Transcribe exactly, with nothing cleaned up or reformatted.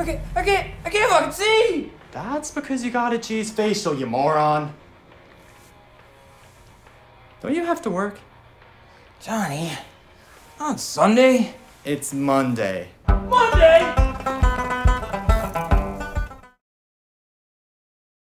I can't, I can't, I can't fucking see! That's because you got a cheese facial, you moron. Don't you have to work? Johnny, on Sunday? It's Monday. Monday?